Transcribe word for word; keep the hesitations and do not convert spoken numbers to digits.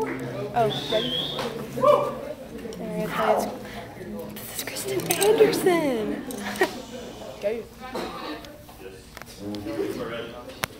Oh, ready? And we're gonna play this. This is Kristen Anderson. Go.